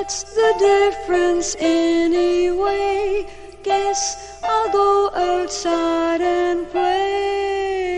What's the difference anyway? Guess I'll go outside and play.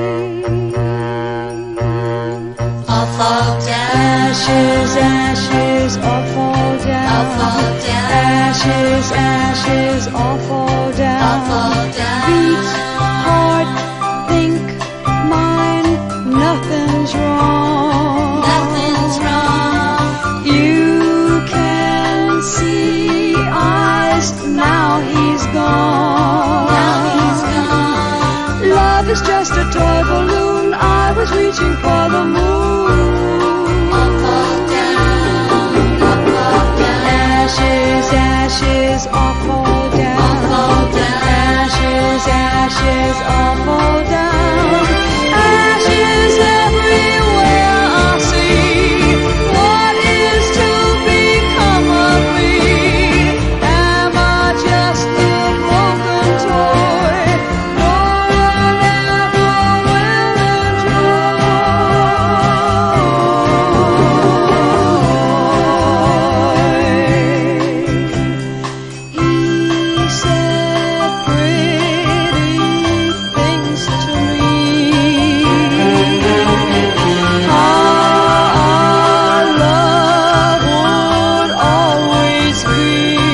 I'll fall down. Ashes, ashes, I'll fall down. I'll fall down. Ashes, ashes, I'll fall down. I'll fall down. Beat, heart, think, mind, nothing's wrong. Nothing's wrong. You can see eyes, now he's gone. Now he's gone. Love is just a toy balloon, I was reaching for the moon. I'll fall down. I'll fall down. Ashes, ashes, I'll fall down. I'll fall down. Ashes, ashes, I'll fall down. Ashes everywhere I see. What is to become of me? Am I just a broken toy? No one ever will enjoy. He said pretty things to me. How our love would always be.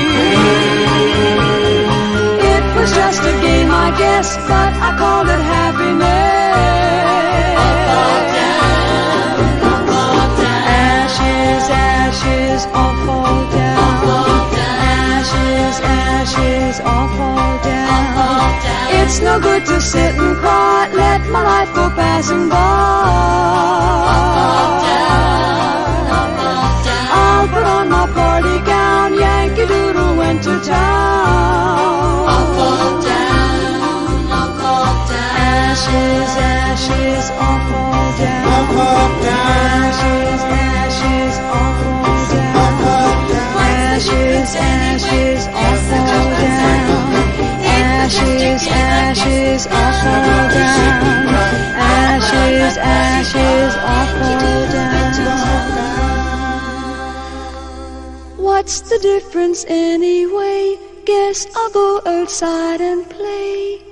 It was just a game, I guess, but I called it happiness. I'll fall down. I'll fall down. Ashes, ashes, I'll fall down. I'll fall down. Ashes, ashes, I'll fall down. I'll fall down. It's no good to sit and cry, let my life go passing by. I'll fall down. I'll fall down. I'll put on my party gown, Yankee Doodle went to town. I'll fall down. I'll fall down. Ashes, ashes, I'll fall down. Ashes, ashes, I'll fall down. Ashes, ashes, I'll fall down. Ashes, ashes, I'll fall down. Ashes, ashes, I'll fall down. What's the difference anyway? Guess I'll go outside and play.